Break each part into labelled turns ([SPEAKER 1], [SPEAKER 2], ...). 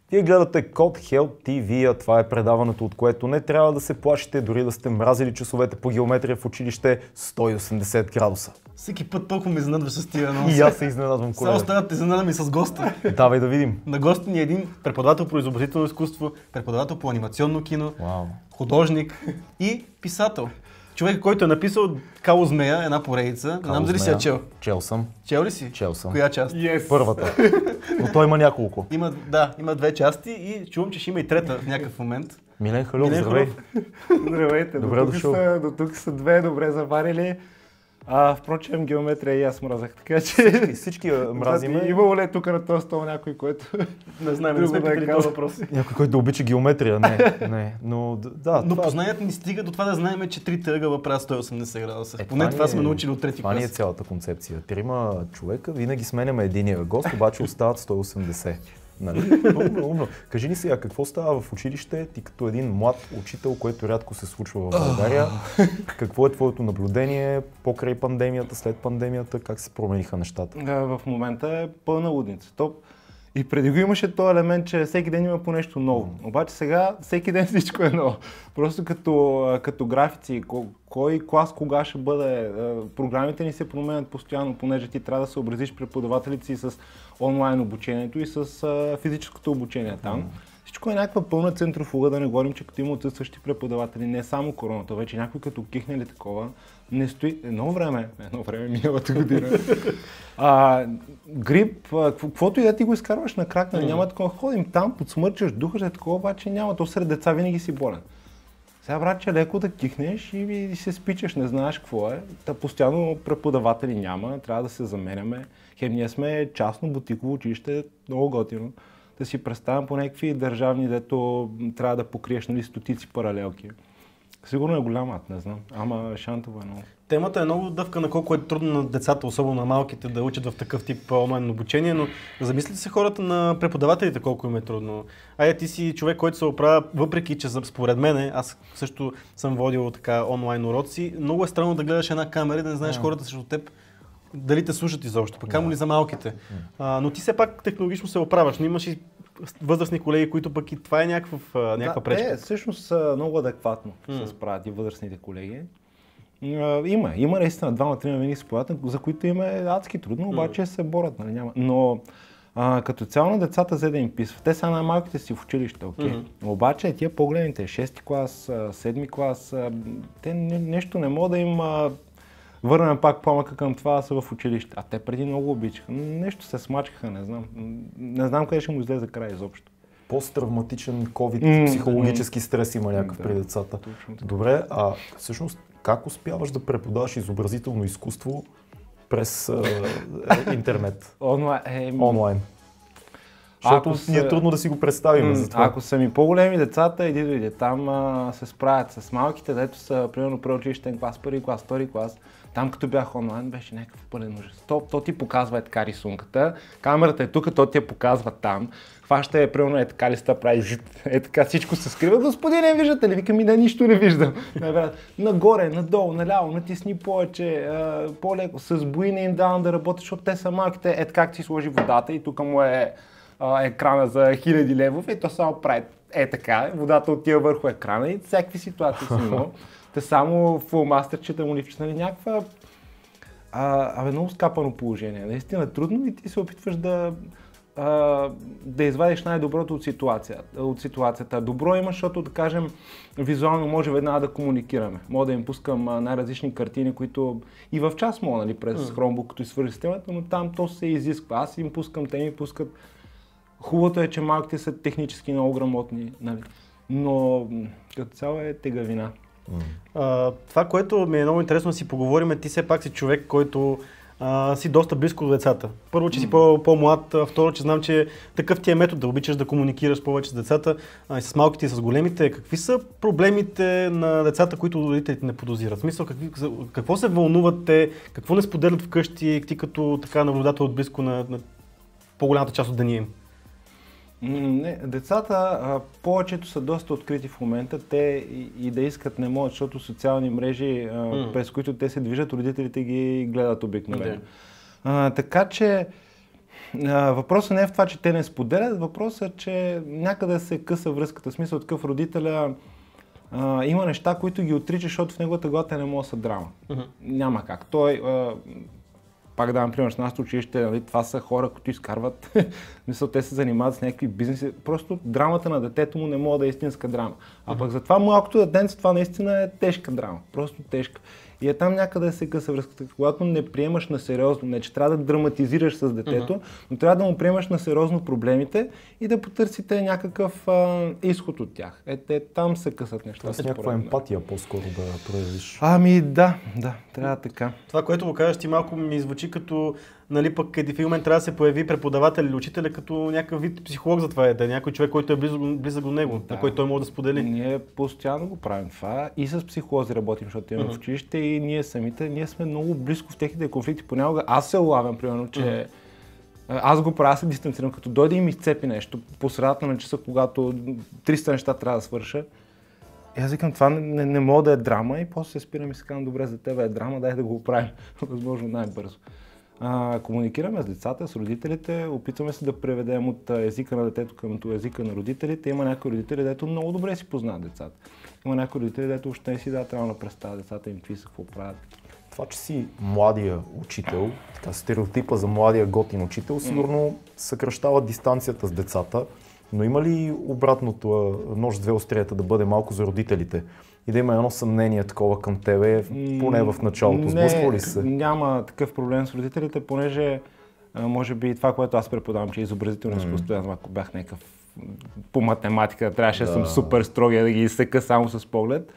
[SPEAKER 1] Вие гледате Код Help TV, а това е предаването, от което не трябва да се плашите, дори да сте мразили часовете по геометрия в училище 180 градуса.
[SPEAKER 2] Всеки път толкова ме изненадваш с тия анонси.
[SPEAKER 1] И аз се изненадвам, колега.
[SPEAKER 2] Само става да те изненадам и с госта.
[SPEAKER 1] Давай да видим.
[SPEAKER 2] На госта ни е един преподавател по изобразително изкуство, преподавател по анимационно кино, художник и писател. Човек, който е написал Кало Змея, една поредица. Не знам дали си я чел.
[SPEAKER 1] Чел съм.
[SPEAKER 2] Чел ли си?
[SPEAKER 1] Чел съм.
[SPEAKER 2] Коя част?
[SPEAKER 1] Първата. Но той има няколко.
[SPEAKER 2] Има 2 части и чувам, че ще има и трета в някакъв момент.
[SPEAKER 1] Милен Халев, здравей.
[SPEAKER 3] Здравейте.
[SPEAKER 1] Добре дошъл.
[SPEAKER 3] До тук са две добре заварили. Впрочем, геометрия и аз мразах, така че...
[SPEAKER 1] Всички мразиме.
[SPEAKER 3] Имало ли тук на този стол някой, който...
[SPEAKER 2] Не знаем, не сме питали този въпрос.
[SPEAKER 1] Някой, който да обича геометрия, не. Но да,
[SPEAKER 2] но познанието ни стига до това да знаем, че трите ъгъла правят 180 градуса. Поне това сме научили от трети клас.
[SPEAKER 1] Това ни е цялата концепция. Трима човека, винаги сменяме единия гост, обаче остават 180. Нали? Умно. Кажи ни сега, какво става в училище, ти като един млад учител, което рядко се случва в България? Какво е твоето наблюдение покрай пандемията, след пандемията, как се промениха нещата?
[SPEAKER 3] В момента е пълна лудница. И преди го имаше този елемент, че всеки ден има по нещо ново. Обаче сега всеки ден всичко е ново. Просто като графици, кой клас кога ще бъде, програмите ни се променят постоянно, понеже ти трябва да съобразиш преподавателите си с онлайн обучението и с физическото обучение там. Всичко е някаква пълна центрофуга, да не говорим, че като има отсъстващи преподаватели, не само короната, вече някой като кихне или такова, не стои едно време миналата година. Грип, каквото и да ти го изкарваш на крак, няма такова, ходим там, подсмърчаш, духаш, такова, обаче няма, то сред деца винаги си болен. Сега, братче, леко да кихнеш и се спичаш, не знаеш какво е. Постоянно преподаватели няма, трябва да се заменяме. Ние сме частно бутиково училище, много готино. Да си представям по някакви държавни, дето трябва да покриеш, нали, стотици паралелки. Сигурно е голяма, не знам, ама шантово е много.
[SPEAKER 2] Темата е много дъвка на колко е трудно на децата, особено на малките, да учат в такъв тип онлайн обучение, но замислите се хората на преподавателите колко им е трудно. Ти си човек, който се оправя, въпреки че според мен, аз също съм водил така онлайн уроци, много е странно да гледаш една камера и да не знаеш хората срещу теб дали те слушат изобщо, пък камо ли за малките. Но ти все пак технологично се оправяш, но имаш и възрастни колеги, които пък и това е някаква пречка.
[SPEAKER 3] Всъщност много адекватно се справят и възрастните колеги. Има наистина двама-трима винаги се появят, за които им е адски трудно, обаче се борят, нали, няма. Но като цяло на децата взе да им писва. Те са най-малките си в училище, окей. Обаче тия по-големите, 6-ти клас, 7-ми клас, те нещо не могат да им върнем пак пламъка към това да са в училище. А те преди много обичаха. Нещо се смачкаха, не знам. Не знам къде ще му излезе край изобщо.
[SPEAKER 1] Посттравматичен COVID, психологически стрес има някакъв при децата. Добре, всъщност как успяваш да преподаваш изобразително изкуство през интернет? Онлайн. Защото ни е трудно да си го представим за това.
[SPEAKER 3] Ако са ми по-големи децата, иди там се справят с малките, дето са примерно преучилищен клас, първи клас, втори клас. Там като бях онлайн беше някакъв пълен ужас. То ти показва така рисунката, камерата е тук, то ти я показва там. Хваща е примерно така листа, прави жит, така всичко се скрива. Господине, виждате ли? Викам да нищо не виждам. Нагоре, надолу, наляво, натисни повече, по-леко, с бои не им давам да работят, защото те са малките. Как си сложи водата и тук му е екрана за 1000 левов и то само прави така, водата отива върху екрана и всякакви ситуации си имал. Те само фулмастерчета му липчнали някаква много скапано положение. Наистина трудно и ти се опитваш да извадиш най-доброто от ситуацията. Добро има, защото да кажем визуално може веднага да комуникираме. Мога да им пускам най-различни картини, които и в час мога, нали, през Chromebook, като свържи системата, но там то се изисква. Аз им пускам, те ми пускат. Хубавото е, че малките са технически много грамотни, нали? Но като цяло е тегавина.
[SPEAKER 2] Това, което ми е много интересно да си поговорим, ти все пак си човек, който си доста близко до децата. Първо, че си по-млад, второ, че знам, че такъв ти е метод да обичаш да комуникираш повече с децата, и с малките и с големите. Какви са проблемите на децата, които родителите не подозират? В смисъл, какво се вълнуват те, какво не споделят вкъщи, ти като така наблюдател от близко на по-голямата част от деня им?
[SPEAKER 3] Децата, повечето са доста открити в момента, те и да искат не могат, защото социални мрежи, през които те се движат, родителите ги гледат обикновено. Така че въпросът не е в това, че те не споделят, въпросът е, че някъде се къса връзката. В смисъл такъв родителя има неща, които ги отрича, защото в неговата глава те не могат да са драма. Няма как. Той, пак давам пример с нашето училище, нали, това са хора, които изкарват, мисъл, те се занимават с някакви бизнеси, просто драмата на детето му не може да е истинска драма. А пък затова малкото детенце, това наистина е тежка драма, просто тежка. И е там някъде се къса връзката, когато не приемаш на сериозно, не че трябва да драматизираш с детето, но трябва да му приемаш на сериозно проблемите и да потърсите някакъв изход от тях. Там се късат неща.
[SPEAKER 1] С някаква емпатия по-скоро да проявиш.
[SPEAKER 3] Ами да, трябва така.
[SPEAKER 2] Това, което го кажеш ти, малко ми звучи като, нали, пък един момент трябва да се появи преподавател или учителя като някакъв вид психолог за това е, да е някой човек, който е близък до него, на който той може да сподели.
[SPEAKER 3] Ние постоянно го правим това и с психолози работим, защото имаме в училище и ние самите, ние сме много близко в техните конфликти. Понякога аз се улавям, примерно, че аз го правя, аз се дистанцирам, като дойде и ми изцепи нещо по средата на часа, когато 300 неща трябва да свърша. И аз викам, това не мога да е драма и после се спирам и се казвам, добре, за тебе е драма, дай да го оправим възможно най-бързо. Комуникираме с децата, с родителите, опитваме се да преведем от езика на детето към езика на родителите. Има някои родители, дето много добре си познават децата. Има някои родители, дето въобще не си дадат реална представа децата им какви са, какво правят.
[SPEAKER 1] Това, че си младия учител, така стереотипа за младия готин учител, сигурно съкращава дистанцията с децата, но има ли обратното нож с две острията да бъде малко за родителите? И да има едно съмнение такова към тебе, поне в началото. Сблъсква ли се?
[SPEAKER 3] Няма такъв проблем с родителите, понеже може би това, което аз преподавам, че изобразително изкуство, ако бях някакъв по математика, трябваше да съм супер строгия да ги изсека само с поглед.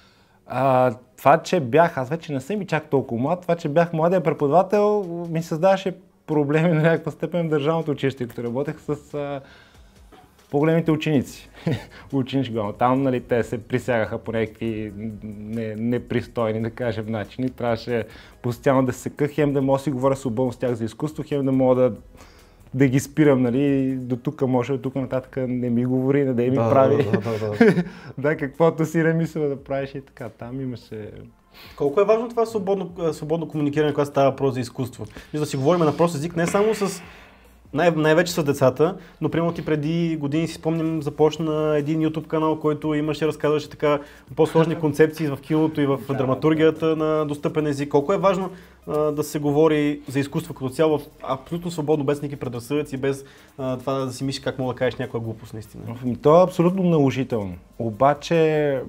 [SPEAKER 3] Това, че бях, аз вече не съм и чак толкова млад, това, че бях младия преподавател, ми създаваше проблеми на някаква степен в държавното училище, като работех с по-големите ученици. Ученички главно. Там, нали, те се присягаха по някакви непристойни, да кажем, начини. Трябваше постоянно да се сека, хем да мога да си говоря свободно с тях за изкуство, хем да мога да ги спирам, нали, до тук може, до тук нататък не ми говори, не да ми прави. Да, каквото си не мисля да правиш и така. Там имаше...
[SPEAKER 2] Колко е важно това свободно комуникиране, когато става въпрос за изкуство? Да си говорим на прост език, не само с най-вече с децата, но примерно ти преди години си спомням започна един YouTube канал, който имаше, разказваше така по-сложни концепции в киното и в драматургията на достъпен език. Колко е важно да се говори за изкуство като цяло абсолютно свободно, без никакви предразсъдъци, без това да си мислиш как мога да кажеш някаква глупост наистина?
[SPEAKER 3] То е абсолютно наложително. Обаче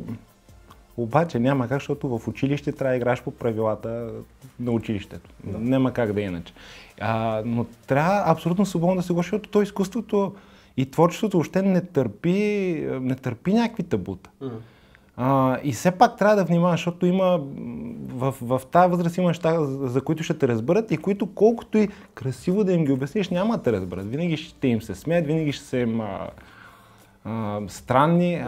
[SPEAKER 3] няма как, защото в училище трябва да играеш по правилата на училището. Няма как да е иначе. Но трябва абсолютно свободно да се говори, защото то изкуството и творчеството въобще не търпи някакви табута. И все пак трябва да внимаваш, защото има в тази възраст има неща, за които ще те разберат и които колкото и красиво да им ги обясниш, няма да те разберат. Винаги ще им се смеят, винаги ще са им странни.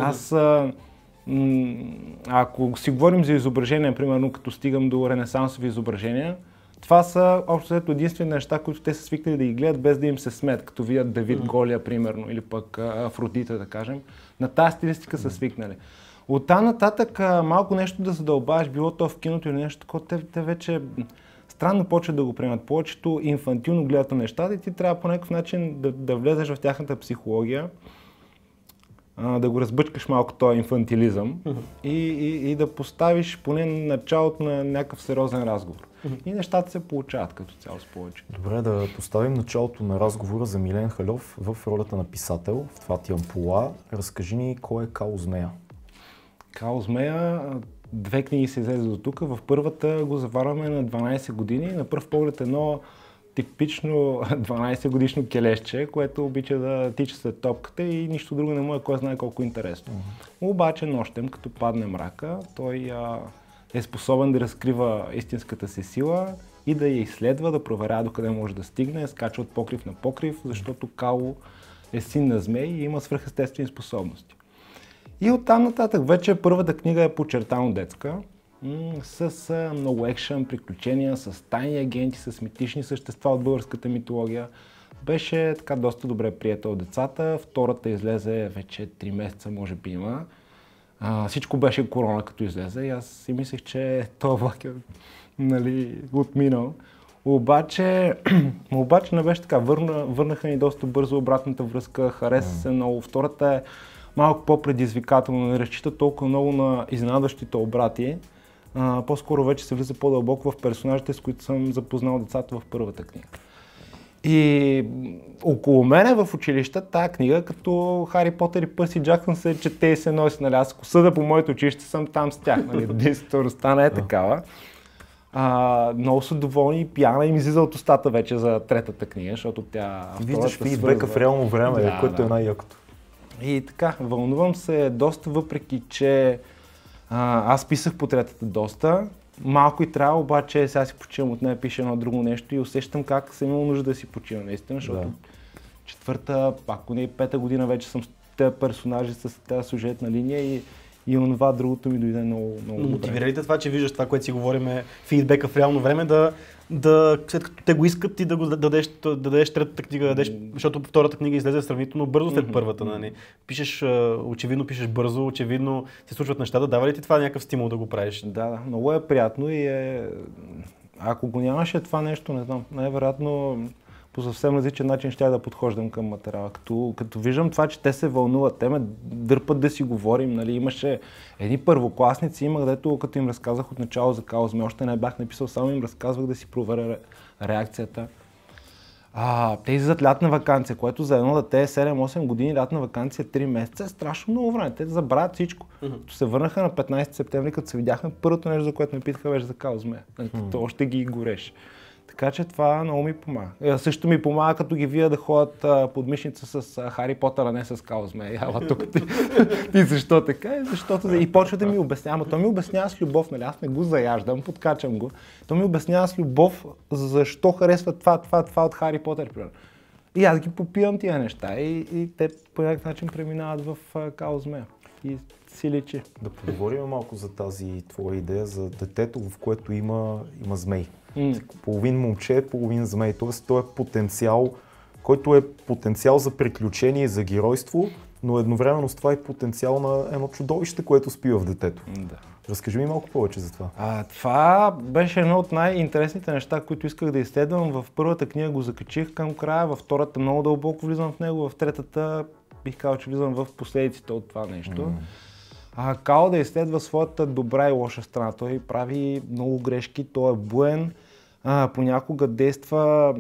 [SPEAKER 3] Ако си говорим за изображения, примерно като стигам до ренесансови изображения, това са общо единствени неща, които те са свикнали да ги гледат без да им се смеят, като видят Давид Голия, примерно, или пък Афродита, да кажем. На тази стилистика са свикнали. Оттам нататък малко нещо да задълбаваш, било то в киното или нещо такова, те вече странно почват да го приемат. Повечето инфантилно гледат на нещата и ти трябва по някакъв начин да влезеш в тяхната психология, да го разбъчкаш малко този инфантилизъм и да поставиш поне началото на някакъв сериозен разговор. И нещата се получават като цяло с повече.
[SPEAKER 1] Добре, да поставим началото на разговора за Милен Халев в ролята на писател в това ти ампула. Разкажи ни кой е Као Змея.
[SPEAKER 3] Као Змея, 2 книги се излезе до тук. В първата го заварваме на 12 години. На пръв поглед едно типично 12 годишно келешче, което обича да тича след топката и нищо друго не му е кой знае колко интересно. Обаче нощем, като падне мрака, той е способен да разкрива истинската си сила и да я изследва, да проверява докъде може да стигне, скача от покрив на покрив, защото Као е син на змей и има свръхестествени способности. И оттам нататък вече първата книга е подчертано детска, с много екшън, приключения, с тайни агенти, с митични същества от българската митология. Беше така доста добре приета от децата. Втората излезе вече 3 месеца, може би има. Всичко беше корона като излезе и аз си мислех, че това влак е отминал. Обаче не беше така. Върнаха ни доста бързо обратната връзка, хареса се много. Втората е малко по-предизвикателно, не разчита толкова много на изненадващите обрати. По-скоро вече се влиза по-дълбоко в персонажите, с които съм запознал децата в първата книга. И около мене в училище тая книга, като Хари Потър и Пърси Джаксън се чете и се носи, нали, аз ако съда по моето училище съм там с тях, нали, действителността не е такава. Много са доволни и пияна им излиза от устата вече за третата книга, защото тя...
[SPEAKER 1] Виждаш фидбека в реално време, което е най-якото.
[SPEAKER 3] И така, вълнувам се доста, въпреки че аз писах по третата доста. Малко и трябва, обаче сега си почивам от нея, пише едно друго нещо и усещам как съм имал нужда да си почивам наистина, защото четвърта, ако не и пета година вече съм с тези персонажи, с тази сюжетна линия и онова другото ми дойде много добре.
[SPEAKER 2] Мотивира ли те това, че виждаш това, което си говорим, фидбека в реално време, след като те го искат ти да го дадеш третата книга, защото втората книга излезе сравнително бързо след първата. Нали? Очевидно пишеш бързо, очевидно се случват нещата. Дава ли ти това някакъв стимул да го правиш?
[SPEAKER 3] Да, много е приятно и ако го нямаше това нещо, не знам, най-вероятно по съвсем различен начин ще да подхождам към материала. Като виждам това, че те се вълнуват, те ме дърпат да си говорим, нали, имаше едни първокласници, където като им разказах от начало за Каузме, още не бях написал, само им разказвах да си проверя реакцията. Те излизат лятна ваканция, което за едно дете е 7-8 години, лятна ваканция 3 месеца е страшно много време. Те забравят всичко. Като се върнаха на 15 септември, като се видяхме, първото нещо, за което ме питаха, беше за Каузме. То още ги гореше. Така че това много ми помага. Също ми помага, като ги вия да ходят под мишница с Хари Потър, а не с Каузме. Ела тук ти защо така? И почва да ми обяснява. Ама то ми обяснява с любов, нали? Аз не го заяждам, подкачам го. То ми обяснява с любов защо харесва това от Хари Потър. И аз ги попивам тия неща и те по някакъв начин преминават в Каузме. И си личи.
[SPEAKER 1] Да поговорим малко за тази твоя идея за детето, в което има змей. Половин момче, половин змей. Тоест той е потенциал, който е потенциал за приключение и за геройство, но едновременно с това е потенциал на едно чудовище, което спива в детето.
[SPEAKER 3] Да.
[SPEAKER 1] Разкажи ми малко повече за това.
[SPEAKER 3] Това беше едно от най-интересните неща, които исках да изследвам. В първата книга го закачих към края, във втората много дълбоко влизам в него, в третата бих казал, че влизам в последиците от това нещо. Као да изследва своята добра и лоша страна. Той прави много грешки, той е буен, понякога действа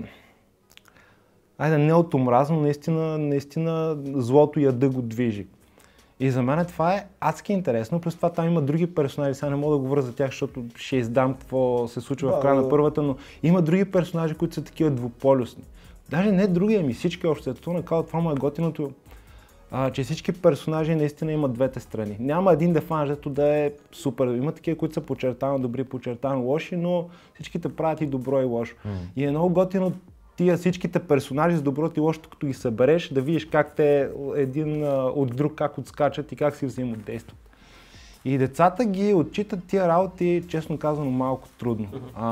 [SPEAKER 3] не от омраз, но наистина злото яда го движи. И за мен това е адски интересно, плюс това там има други персонажи, сега не мога да говоря за тях, защото ще издам какво се случва в края на първата, но има други персонажи, които са такива двуполюсни. Даже не други, ами всички обществото на Као, това му е готиното, че всички персонажи наистина имат двете страни. Няма един дефанж, дето да е супер. Има такива, които са подчертано добри, подчертано лоши, но всичките правят и добро и лошо. И е много готино тия всичките персонажи с доброто и лошото, като ги събереш, да видиш как те един от друг как отскачат и как си взаимодействат. И децата ги отчитат тия работи, честно казано, малко трудно.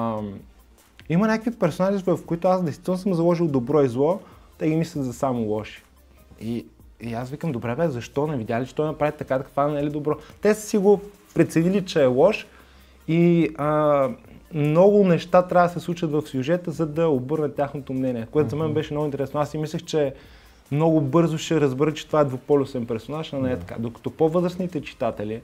[SPEAKER 3] Има някакви персонажи, в които аз действително съм заложил добро и зло, те ги мислят за само лоши. И аз викам, добре бе, защо не видя ли, че той направи така, това не е ли добро? Те са си го преценили, че е лош и много неща трябва да се случат в сюжета, за да обърне тяхното мнение, което за мен беше много интересно. Аз си мислех, че много бързо ще разбера, че това е двуполюсен персонаж, а не е така. Докато по-възрастните читатели,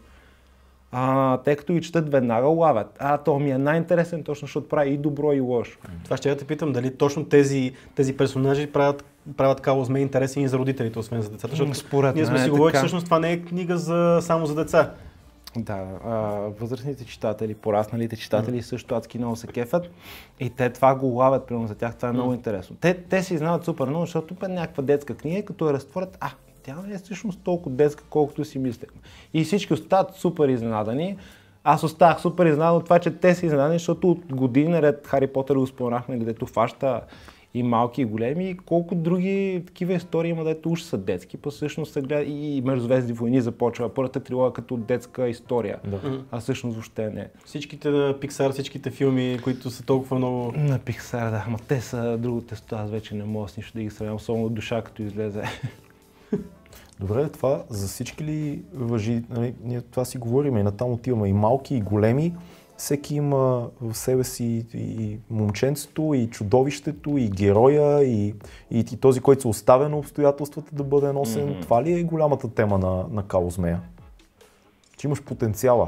[SPEAKER 3] те като ги четат веднага лавят. То ми е най-интересен точно, защото прави и добро и лошо.
[SPEAKER 2] Това ще я те питам, дали точно тези персонажи правят Каузме интересен и за родителите, освен за децата, защото
[SPEAKER 3] според
[SPEAKER 2] ние сме си говорили, че всъщност това не е книга само за деца.
[SPEAKER 3] Да, възрастните читатели, порасналите читатели също адски много се кефят и те това го лавят, примерно за тях това е много интересно. Те си знаят супер много, защото е някаква детска книга и като я разтворят, тя не е всъщност толкова детска, колкото си мислехме. И всички остават супер изненадани. Аз оставах супер изненадан от това, че те са изненадани, защото от години наред Хари Потър го споменахме, където фаща и малки и големи, и колко други такива истории има, дето уж са детски, по всъщност се гледа и Междузвездни войни започва първата трилогия като детска история, а всъщност въобще не.
[SPEAKER 2] Всичките на Pixar, всичките филми, които са толкова много...
[SPEAKER 3] На Pixar, да, ама те са друго тесто, аз вече не мога с нищо да ги сравнявам, особено душа като излезе.
[SPEAKER 1] Добре, това за всички ли важи? Ние това си говорим и натам отиваме и малки, и големи. всеки има в себе си и момченцето, и чудовището, и героя, и този, който се оставя на обстоятелствата да бъде носен. Това ли е голямата тема на Кало Змея? Че имаш потенциала.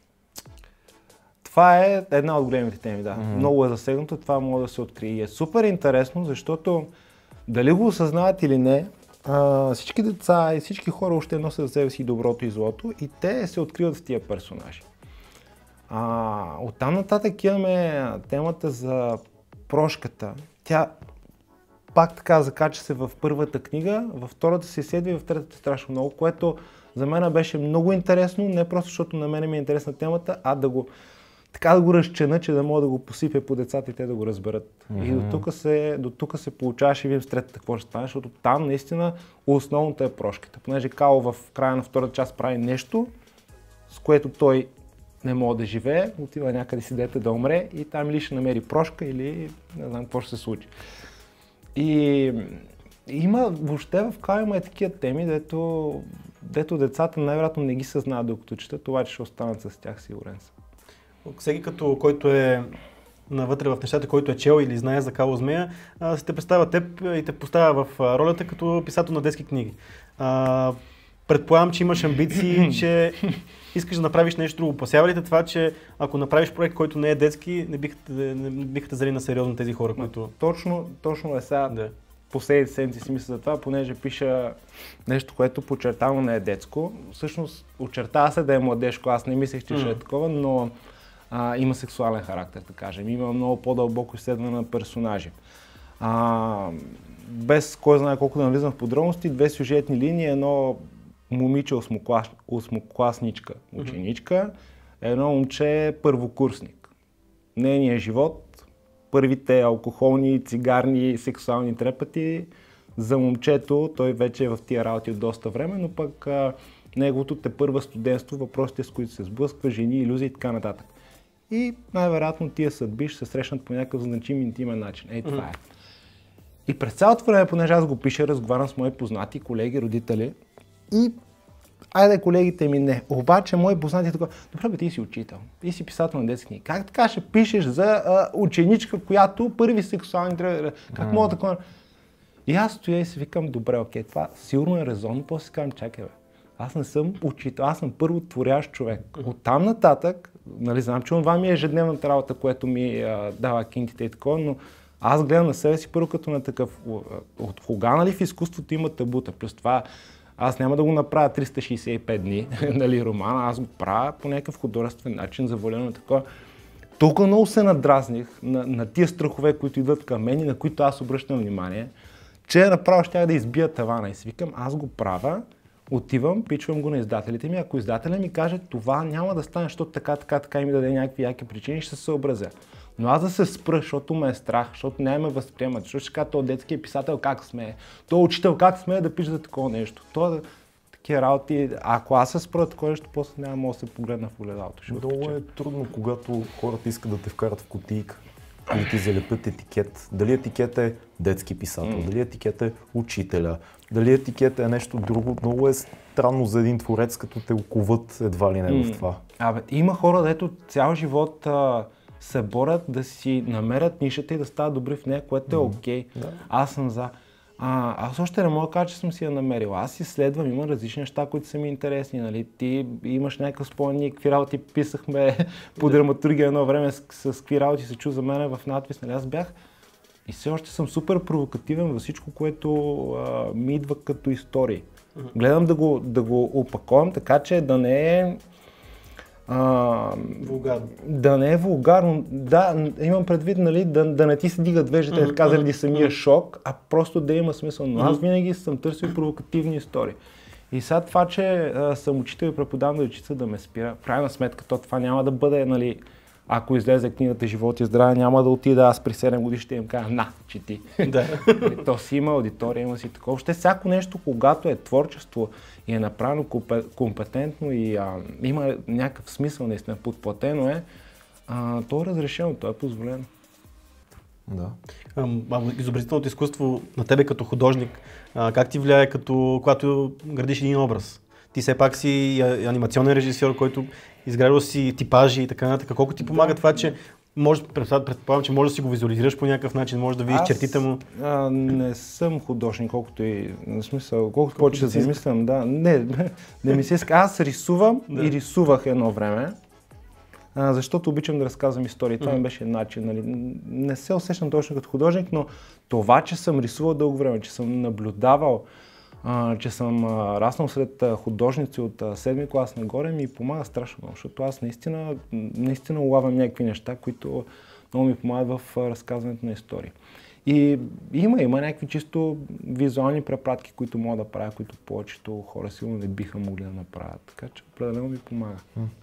[SPEAKER 1] Това
[SPEAKER 3] е една от големите теми, да. Много е засегнато, това може да се открие. И е супер интересно, защото дали го осъзнават или не, всички деца и всички хора още носят за себе си доброто и злото и те се откриват в тия персонажи. Оттам нататък имаме темата за прошката. Тя пак така закача се в първата книга, във втората се изследва и в третата страшно много, което за мен беше много интересно, не просто защото на мен ми е интересна темата, а да го разчена, че да мога да го посипя по децата и те да го разберат. И до тук се получаваше и видим с третата какво ще стане, защото там наистина основното е прошката. Понеже Кало в края на втората част прави нещо, с което той не може да живее, отива някъде си дете да умре и там или ще намери прошка или не знам какво ще се случи. И има, въобще в Кало има такива теми, дето децата най-вероятно не ги съзнават докато четат, това ще останат с тях, сигурен съм.
[SPEAKER 2] Всеки който е навътре в нещата, който е чел или знае за Кало Змея, се те представя теб и те поставя в ролята като писател на детски книги. Предполагам, че имаш амбиции, че искаш да направиш нещо друго. Опасява ли те това, че ако направиш проект, който не е детски, не биха те взели на сериозно тези хора, които...
[SPEAKER 3] Точно е сега. Да. Последните седмици си мисля за това, понеже пиша нещо, което подчертано не е детско. Всъщност очертава се да е младежко, аз не мислех, че ще е такова, но има сексуален характер, да кажем. Има много по-дълбоко изследване на персонажи. Без кой знае колко да навлизам в подробности, две сюжетни линии, едно момиче осмокласничка, ученичка, едно момче първокурсник. Нейният живот, първите алкохолни, цигарни, сексуални трепъти за момчето, той вече е в тия работи от доста време, но пък неговото тепърва студентство, въпросите с които се сблъсква, жени, илюзии и така нататък. И най-вероятно тия съдби ще се срещнат по някакъв значим интимен начин. Това е. И през цялото време, понеже аз го пиша, разговарям с мои познати, колеги, родители и айде колегите ми не. Обаче мои познати така, добре бе, ти си учител, ти си писател на детски книги. Как така ще пишеш за ученичка, която първи сексуални трябва... Как мога такова? И аз стоя и си викам, добре, окей, това сигурно е резонно, после си казвам, чакай бе. Аз не съм учител, аз съм първо творящ човек. Оттам нататък, нали, знам, че това ми е ежедневната работа, което ми дава кинтите и такова, но аз гледам на себе си първо като на такъв. От кога, нали, в изкуството има табута? Плюс това, аз няма да го направя 365 дни, нали, романа, аз го правя по някакъв художествен начин, заволено такова. Толкова много се надразних на тия страхове, които идват към мен и на които аз обръщам внимание, че направо щях да избия тавана и си викам, аз го правя. Отивам, пичвам го на издателите ми, ако издателят ми каже това няма да стане, защото така и ми даде някакви яки причини, ще се съобразя. Но аз да се спра, защото ме е страх, защото няма ме възприемат, защото ще кажа, този детски писател как смее, този учител как смее да пише за такова нещо. Такива работи, ако аз се спра такова нещо, после няма мога да се погледна в огледалото.
[SPEAKER 1] Много е трудно, когато хората искат да те вкарат в кутийка или ти залепят етикет. Дали етикет е детски писател, дали етикет е учителя, дали етикет е нещо друго. Много е странно за един творец, като те оковат едва ли не в това.
[SPEAKER 3] Има хора, дето цял живот се борят да си намерят нишата и да стават добри в нея, което е окей. Да. Аз съм за. Аз още не мога да кажа, че съм си я намерил. Аз изследвам, има различни неща, които са ми интересни. Нали? Ти имаш някакъв спомен, какви работи писахме по драматургия едно време, с какви работи се чу за мен в надпис. Нали? Аз бях и все още съм супер провокативен във всичко, което ми идва като истории. Гледам да го опаковам така, че да не е
[SPEAKER 2] вулгарно.
[SPEAKER 3] Да не е вулгарно, да, имам предвид, нали, да не ти се дигат веждите, така заради самия шок, а просто да има смисъл. Но аз винаги съм търсил провокативни истории. И сега това, че съм учител и преподавам дечица да ме спира, в крайна сметка това няма да бъде, нали, ако излезе книгата Живот и здраве, няма да отида аз при 7 години ще им кажа, чети. То си има аудитория, има си такова. Ще всяко нещо, когато е творчество и е направено компетентно и има някакъв смисъл, наистина подплатено е, то е разрешено, то е позволено.
[SPEAKER 1] Да.
[SPEAKER 2] Изобразителното изкуство на тебе като художник, как ти влияе, когато градиш един образ? Ти все пак си анимационен режисьор, който изграждал си типажи и така нататък. Колко ти помага това, че предполагам, че може да си го визуализираш по някакъв начин, може да видиш чертите му?
[SPEAKER 3] Не съм художник, колкото и в смисъл, колкото повече да замислям, да. Не ми се иска. Аз рисувам и рисувах едно време, защото обичам да разказвам истории. Това ми беше начин. Нали. Не се усещам точно като художник, но това, че съм рисувал дълго време, че съм наблюдавал, че съм раснал сред художници от 7-ми клас нагоре, ми помага страшно много, защото аз наистина улавям някакви неща, които много ми помагат в разказването на истории. И има някакви чисто визуални препратки, които мога да правя, които повечето хора сигурно не биха могли да направят, така че определено ми помага.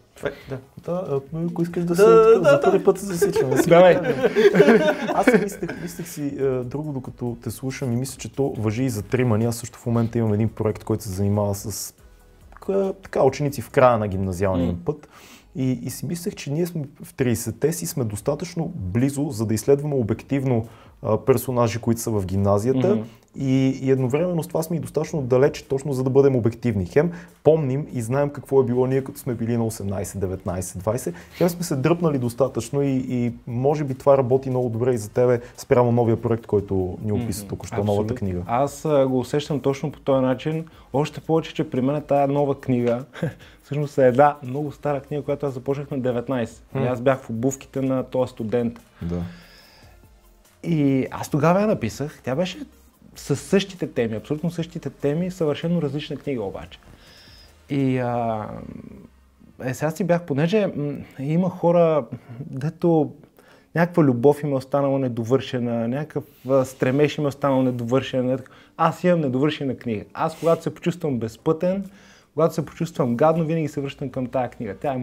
[SPEAKER 1] Ако искаш за първи път се засичаме.
[SPEAKER 3] Давай!
[SPEAKER 1] Аз мислех си друго, докато те слушам и мисля, че то важи и за Тримани. Аз също в момента имам един проект, който се занимава с ученици в края на гимназиалния път. И си мислех, че ние сме в 30-те си сме достатъчно близо, за да изследваме обективно персонажи, които са в гимназията и едновременно с това сме и достатъчно далеч, точно за да бъдем обективни. Хем помним и знаем какво е било ние, като сме били на 18, 19, 20. Хем сме се дръпнали достатъчно и може би това работи много добре и за тебе спрямо новия проект, който ни описа току-що, новата книга.
[SPEAKER 3] Аз го усещам точно по този начин. Още повече, че при мен тая нова книга всъщност е една много стара книга, която аз започнах на 19. И аз бях в обувките на този студент.
[SPEAKER 1] Да.
[SPEAKER 3] И аз тогава я написах. Тя беше с същите теми, абсолютно същите теми, съвършено различна книга обаче. И сега си бях, понеже има хора, дето някаква любов им е останала недовършена, някакъв стремеж им е останал недовършен. Аз имам недовършена книга. Аз когато се почувствам безпътен, когато се почувствам гадно, винаги се връщам към тая книга. Тя е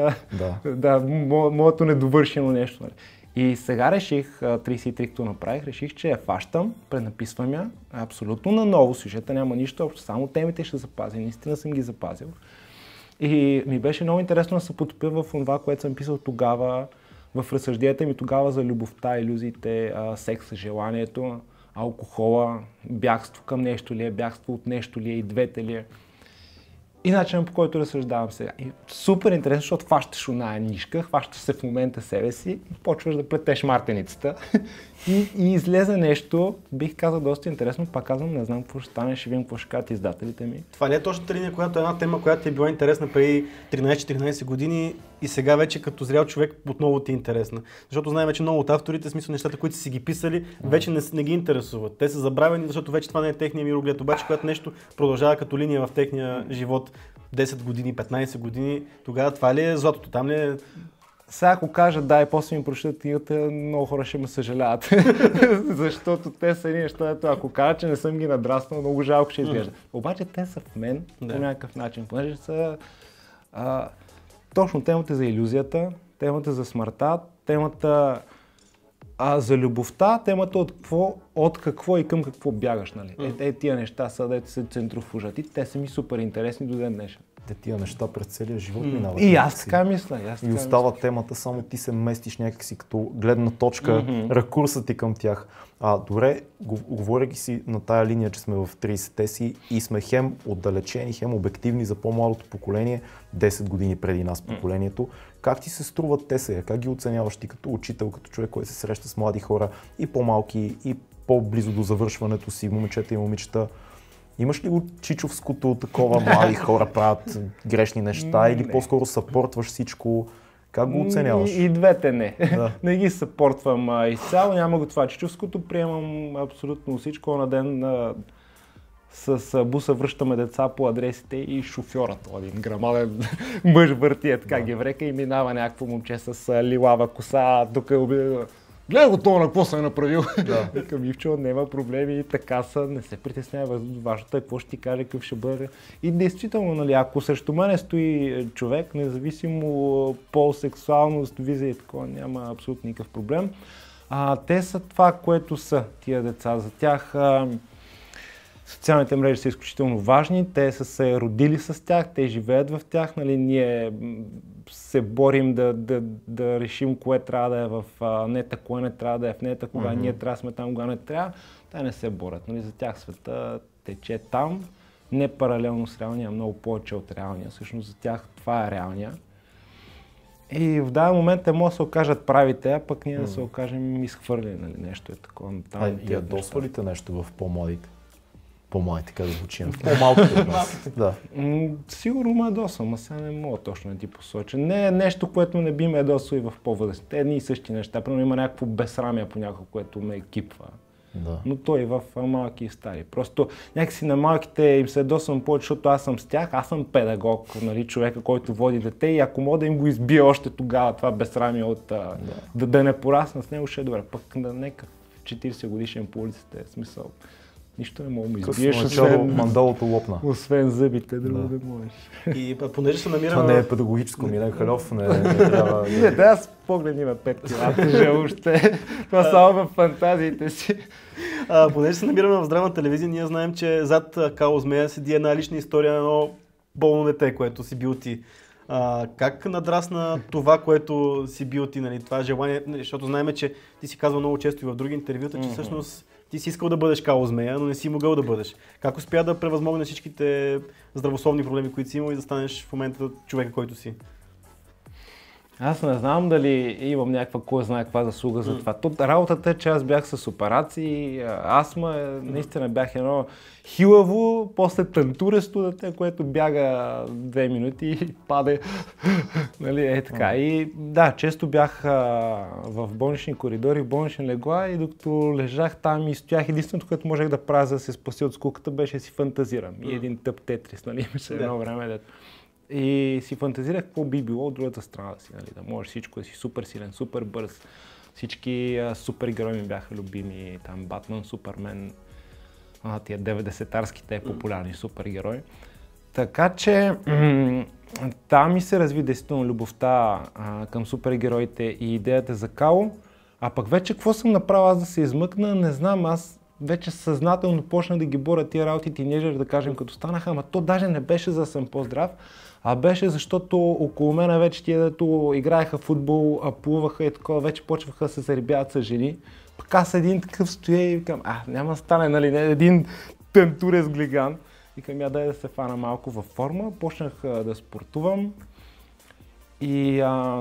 [SPEAKER 3] моето недовършено нещо. И сега реших, 33 като направих, реших, че я фащам, пренаписвам я, абсолютно наново, сюжета няма нищо общо, само темите ще запазя, наистина съм ги запазил. И ми беше много интересно да се потопя в това, което съм писал тогава, в разсъжденията ми тогава за любовта, илюзиите, секса, желанието, алкохола, бягство към нещо ли е, бягство от нещо ли е и двете ли е. И начинът, по който разсъждавам сега. И супер интересно, защото хващаш оная нишка, хващаш се в момента себе си и почваш да плетеш мартеницата. и излезе нещо, бих казал доста интересно, пак казвам, не знам какво ще стане, ще видим какво ще кажат издателите ми.
[SPEAKER 2] Това не е точната линия, която е една тема, която е била интересна преди 13-14 години и сега вече като зрял човек отново ти е интересна. Защото знаем вече много от авторите, смисъл нещата, които са си ги писали, вече не ги интересуват. Те са забравени, защото вече това не е техния мироглед. Обаче, когато нещо продължава като линия в техния живот 10 години, 15 години, тогава това ли е златото? Там ли е...
[SPEAKER 3] Сега ако кажа да и после ми прочитат книгата, много хора ще ме съжаляват. Защото те са едни неща, ако кажа, че не съм ги надраснал, много жалко ще изглежда. Обаче те са в мен по някакъв начин, понеже са точно темата за илюзията, темата за смъртта, темата за любовта, темата от какво и към какво бягаш. Нали? Тия неща са да се центрофужат и те са ми супер интересни до ден днешен.
[SPEAKER 1] Тия неща през целия живот минават.
[SPEAKER 3] И аз така мисля.
[SPEAKER 1] И остава темата, само ти се местиш някакси като гледна точка, ракурсът ти към тях. Добре, говоряки си на тая линия, че сме в 30-те си и сме хем отдалечени, хем обективни за по-младото поколение, 10 години преди нас поколението. Как ти се струват те сега? Как ги оценяваш ти като учител, като човек, който се среща с млади хора и по-малки, и по-близо до завършването си, момичета и момичета? Имаш ли го чичовското такова, млади хора правят грешни неща или по-скоро съпортваш всичко? Как го оценяваш?
[SPEAKER 3] И двете не. Да. Не ги съпортвам изцяло, няма го това чичовското, приемам абсолютно всичко. На ден с буса връщаме деца по адресите и шофьорът, един грамаден мъж върти така геврека и минава някакво момче с лилава коса, тук е обидено. Гледай го това на какво се е направил. Викам, Ивчо, няма проблеми, така са, не се притеснява, важното е какво ще ти каже, какъв ще бъде. И действително, нали, ако срещу мене стои човек, независимо пол, сексуалност, визия и такова, няма абсолютно никакъв проблем. Те са това, което са тия деца. За тях социалните мрежи са изключително важни, те са се родили с тях, те живеят в тях, нали, ние се борим да решим кое трябва да е в нета, кое не трябва да е в нета, кога ние трябва да сме там, кога не трябва. Те не се борят, нали, за тях света тече там, не паралелно с реалния, много повече от реалния. Всъщност за тях това е реалния. И в даден момент те могат да се окажат правите, а пък ние да се окажем изхвърли, нали, нещо е такова.
[SPEAKER 1] Ядосва ли те нещо в по-младите? По-младите, как да звучим? По-малките от нас. Да.
[SPEAKER 3] Сигурно ме ядосвам, а сега не мога точно да ти посоча. Не е нещо, което не би ме ядосва и в по-възрастните. Едни и същи неща. Примерно има някакво безсрамие понякога, което ме екипва.
[SPEAKER 1] Да.
[SPEAKER 3] Но той и в малки и стари. Просто някакси на малките им се ядосвам повече, защото аз съм с тях, аз съм педагог, нали, човека, който води дете и ако мога да им го избия още тогава това безсрамие от да не порасна с него, ще е добре. Пък нека 40 годишен по улицата е смисъл. Нищо не мога да му избиеш,
[SPEAKER 1] мандалото лопна.
[SPEAKER 3] Освен зъбите, друго да можеш.
[SPEAKER 2] И понеже се намираме...
[SPEAKER 1] Това не е педагогическо, Милен Халев, не трябва...
[SPEAKER 3] Не, да, аз погледни ме 5 килата, въобще. Това само в фантазиите си.
[SPEAKER 2] Понеже се намираме в Здравна телевизия, ние знаем, че зад Кало Змея седи една лична история на едно болно дете, което си бил ти. Как надрасна това, което си бил ти, нали, това желание, защото знаем, че ти си казвал много често и в други интервюта, че всъщност ти си искал да бъдеш Кало Змея, но не си могъл да бъдеш. Как успя да превъзмогнеш всичките здравословни проблеми, които си имал и да станеш в момента човека, който си?
[SPEAKER 3] Аз не знам дали имам някаква кой знае каква заслуга за това. Работата е, че аз бях с операции, астма, наистина бях едно хилаво, после тантуресто дете, което бяга 2 минути и паде. Нали, е така. И да, често бях в болнични коридори, в болнични легла и докато лежах там и стоях, единственото, което можех да правя за да се спася от скуката, беше да си фантазирам. И един тъп тетрис, нали, имаше едно време, дето. И си фантазирах какво би било от другата страна да си, нали, да можеш всичко да си супер силен, супер бърз. Всички супер герои ми бяха любими, там Батман, Супермен, тия 90-тарските популярни супер герои. Така че там ми се разви действително любовта към супергероите и идеята за Кало. А пък вече какво съм направил аз да се измъкна, не знам, аз вече съзнателно почнах да ги боря тия работи тинейджър, да кажем, като станаха, ама то даже не беше за да съм по-здрав, а беше защото около мен вече тия, дето играеха футбол, плуваха и такова, вече почваха да се зарибяват с жени. Пък аз един такъв стоя и викам, няма да стане, нали, не един тантурес глиган. Викам, дай да се фана малко във форма, почнах да спортувам и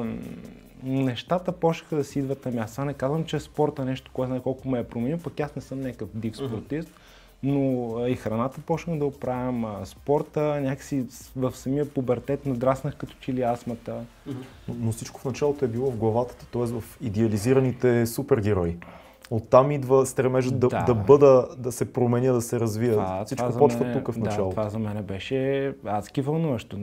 [SPEAKER 3] нещата почнаха да си идват на място. Не казвам, че спорта е нещо, което знае колко ме е променил, пък аз не съм някакъв див спортист, но и храната почнах да оправям, спорта, някакси в самия пубертет надраснах като че ли астмата.
[SPEAKER 1] Но всичко в началото е било в главата ти, т.е. в идеализираните супергерои. Оттам идва стремежът да се променя, да се развия. Всичко почва тук в началото.
[SPEAKER 3] Да, това за мен беше адски вълнуващо.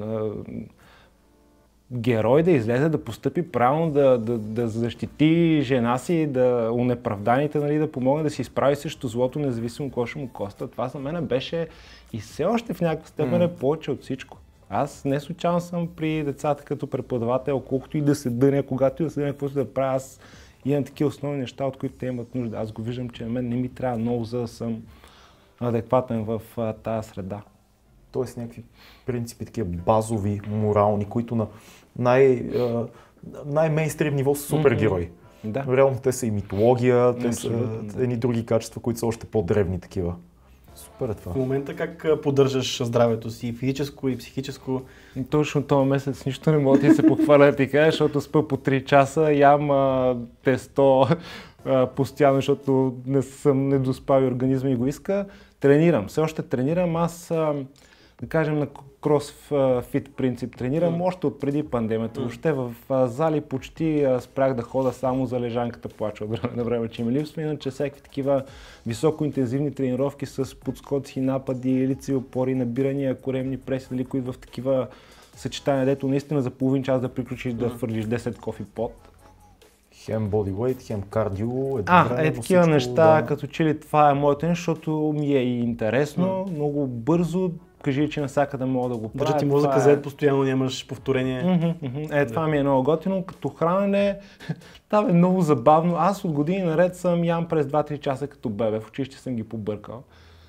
[SPEAKER 3] Герой да излезе, да постъпи правилно, да защити жена си, да унеправданите, нали, да помогне да се изправи срещу злото, независимо какво ще му коста. Това за мен беше и все още в някаква степен е повече от всичко. Аз не случайно съм при децата като преподавател, колкото и да се дъня, когато и да се дъня, каквото да правя, аз имам такива основни неща, от които те имат нужда. Аз го виждам, че на мен не ми трябва много, за да съм адекватен в тази среда.
[SPEAKER 1] Тоест някакви принципи, такива базови, морални, които на най-мейнстрим ниво са супергерои.
[SPEAKER 3] Да.
[SPEAKER 1] Реално те са и митология, те са едни други качества, които са още по-древни такива. Супер е това.
[SPEAKER 2] В момента как поддържаш здравето си, физическо и психическо?
[SPEAKER 3] Точно този месец нищо не мога да ти се похваля да ти кажа, защото спа по 3 часа, ям тесто постоянно, защото не съм недоспал и организма и го иска. Тренирам, все още тренирам, аз да кажем на кросфит принцип тренирам още от преди пандемията. Въобще в зали почти спрях да хода само за лежанката, плача от време на време, че ми липсва, иначе всякакви такива високоинтензивни тренировки с подскоци, напади, лицеви опори, набирания, коремни преси, които в такива съчетания, дето наистина за половин час да приключиш да фърлиш 10 кофи пот.
[SPEAKER 1] Хем бодивейт, хем кардио,
[SPEAKER 3] такива неща, като че ли това е моето нещо, защото ми е и интересно, много бързо, кажи, че навсякъде мога да го правя.
[SPEAKER 2] Държа ти мозъка заед, постоянно нямаш повторение.
[SPEAKER 3] Това ми е много готино, като хранене, това е много забавно. Аз от години наред съм ям през 2-3 часа като бебе, в училище съм ги побъркал.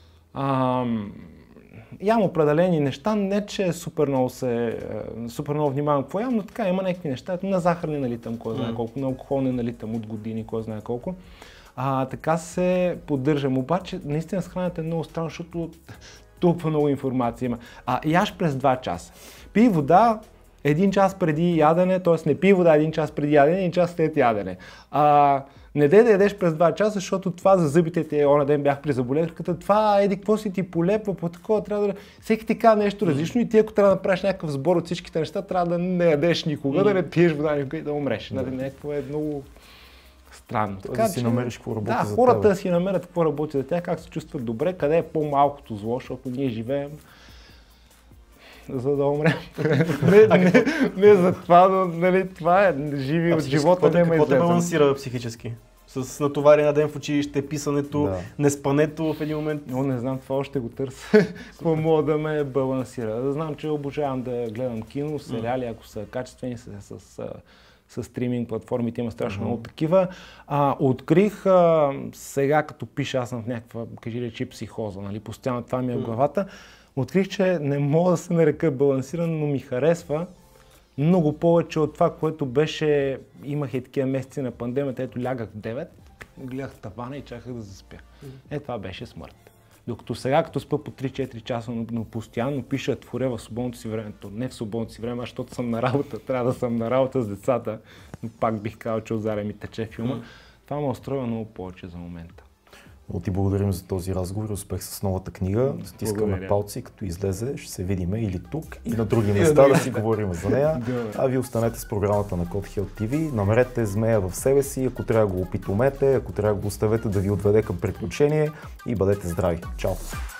[SPEAKER 3] Ям определени неща, не че супер много внимавам какво ям, но така има някакви неща. На захар не налитам, кой знае колко, на алкохол не налитам от години, кой знае колко. Така се поддържам, обаче наистина с храната е много странно, защото толкова много информация има. Яш през 2 часа. Пий вода 1 час преди ядене, т.е. не пий вода 1 час преди ядене, 1 час след ядене. Не дей да ядеш през 2 часа, защото това за зъбите ти, оня ден бях при зъболекарката, това еди какво си ти полепва, по такова трябва да... Всеки ти казва нещо различно и ти ако трябва да направиш някакъв сбор от всичките неща, трябва да не ядеш никога, да не пиеш вода никога и да умреш. Някакво е много странно.
[SPEAKER 1] Така, да си намериш какво работи за теб.
[SPEAKER 3] Хората да си намерят какво работи за тях, как се чувстват добре, къде е по-малкото зло, защото ние живеем за да умрем. не за това, но нали, това е живи от живота, няма
[SPEAKER 2] какво те балансира психически? С натоварения ден в училище, писането, неспането в един момент?
[SPEAKER 3] Но не знам, това още го търся. Какво мога да ме балансира? Да знам, че обожавам да гледам кино, сериали, ако са качествени, с стриминг платформите има страшно много такива. Открих сега, като пиша, аз съм в някаква, кажи речи, психоза, нали, постоянно това ми е в главата. Открих, че не мога да се нарека балансиран, но ми харесва много повече от това, което беше, имах и такива месеци на пандемията, ето лягах в 9, гледах тавана и чаках да заспя. Това беше смърт. Докато сега, като спа по 3-4 часа, но постоянно пиша, творя в свободното си време, не в свободното си време, защото съм на работа, трябва да съм на работа с децата, но пак бих казал, че отзаря ми тече филма. Това ме устроя много повече за момента.
[SPEAKER 1] Много ти благодарим за този разговор и успех с новата книга. Стискаме палци, като излезе, ще се видиме или тук и на други места да си говорим за нея. А вие останете с програмата на Code Health TV. Намерете змея в себе си, ако трябва да го опитомете, ако трябва да го оставете да ви отведе към приключение и бъдете здрави. Чао!